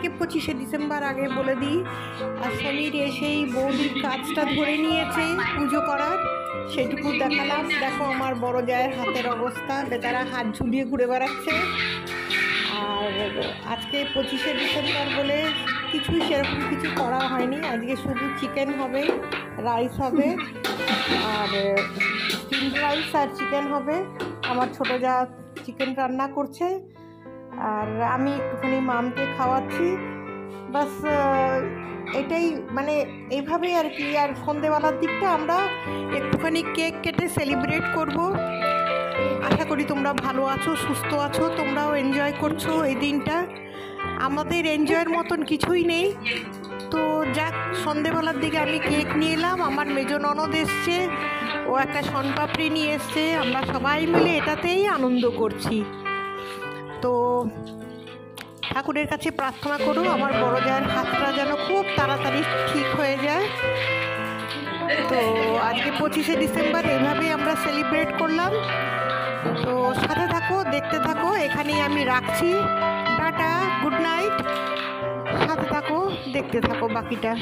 আজকে 25শে ডিসেম্বর, আগে বলে দিই। আর সমীর এসেই বৌদির কাজটা ধরে নিয়েছে পুজো করার, সেটুকু দেখালাম। দেখো আমার বড় জায়ের হাতের অবস্থা, বেচারা হাত ঝুলিয়ে ঘুরে বেড়াচ্ছে। আর আজকে 25শে ডিসেম্বর বলে সেরকম কিছু করা হয়নি। আজকে শুধু চিকেন হবে, রাইস হবে, আর স্টিম রাইস আর চিকেন হবে। আমার ছোটো যা চিকেন রান্না করছে, আর আমি একটুখানি মামকে খাওয়াচ্ছি, বাস এটাই। মানে এইভাবেই আর কি। আর সন্ধেবেলার দিকটা আমরা একটুখানি কেক কেটে সেলিব্রেট করব। আশা করি তোমরা ভালো আছো, সুস্থ আছো, তোমরাও এনজয় করছো এই দিনটা। আমাদের এনজয়ের মতন কিছুই নেই। তো যাক, সন্ধেবেলার দিকে আমি কেক নিয়ে এলাম, আমার মেজো ননদ এসছে, ও একটা শনপাপড়ি নিয়ে এসছে, আমরা সবাই মিলে এটাতেই আনন্দ করছি। তো ঠাকুরের কাছে প্রার্থনা করো আমার বড় জায়ের হাতটা যেন খুব তাড়াতাড়ি ঠিক হয়ে যায়। তো আজকে 25শে ডিসেম্বর এইভাবেই আমরা সেলিব্রেট করলাম। তো সাথে থাকো, দেখতে থাকো। এখানেই আমি রাখছি, টাটা, গুড নাইট। সাথে থাকো, দেখতে থাকো বাকিটা।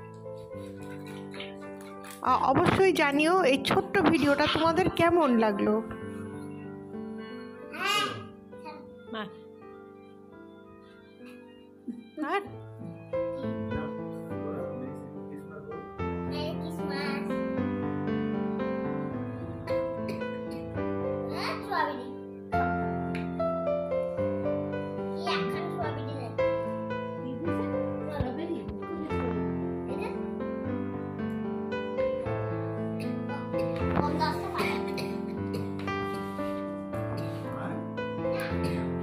অবশ্যই জানিও এই ছোট্ট ভিডিওটা তোমাদের কেমন লাগলো। আর Om das